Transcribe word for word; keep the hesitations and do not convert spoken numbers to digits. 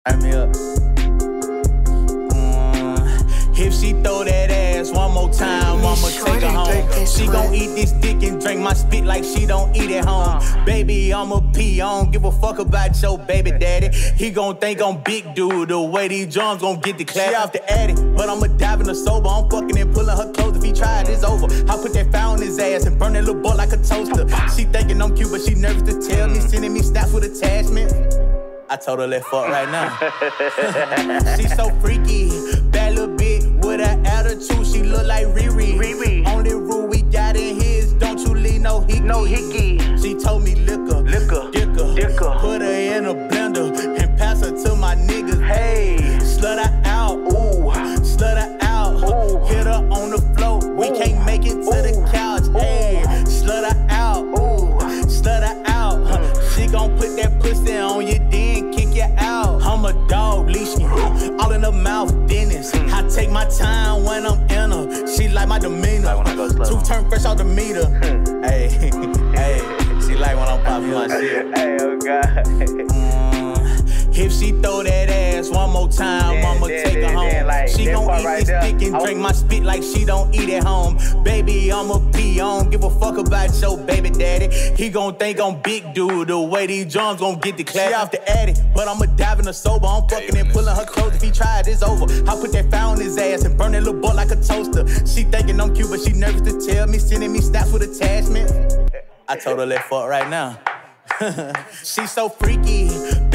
Turn me up. Mm, if she throw that ass one more time, I'ma take her home. She gon' eat this dick and drink my spit like she don't eat at home. Baby, I'ma pee, I don't give a fuck about your baby daddy. He gon' think I'm big dude, the way these drums gon' get the clap. She off the attic, but I'ma dive in the sober. I'm fucking and pulling her clothes. If he try it, it's over. I put that fire on his ass and burn that little boy like a toaster. She thinking I'm cute, but she nervous to tell me, sending me snaps with attachment. I told her let's fuck right now. She so freaky, bad little bitch with an attitude. She look like Riri. Riri. Only rule we got in here is don't you leave no hickey. No hickey. She told me liquor, liquor, dicker, dicker. Put her in a blender and pass her to my niggas. Hey, slut her out, ooh, slut her out. Ooh. Hit her on the floor, we ooh. Can't make it to ooh. The couch. Hey, slut her out, ooh, slut her out. Mm. She gon' put that pussy on you, then kick you out. I'm a dog, leash me, all in the mouth, dentist. Mm. I take my time when I'm in her. She like my demeanor. Like Two turn fresh out the meter. Mm. Hey, hey, she like when I'm popping my shit. Hey, oh God. Mm, if she throw that ass one more time, yeah, I'ma yeah, take her yeah, home. Yeah, like, she gon' eat right this there. Dick and I drink my spit like she don't eat at home. Baby, I'ma pee, I don't give a fuck about your baby daddy. He gon' think I'm big dude, the way these drums gon' get the clap. She off the attic, but I'ma dive in the sober. I'm fucking and pulling her clothes. If he try it, it's over. I put that fire on his ass and burn that little boy like a toaster. She thinking I'm cute, but she nervous to tell me, sending me snaps with attachment. I told her let's fuck right now. She so freaky,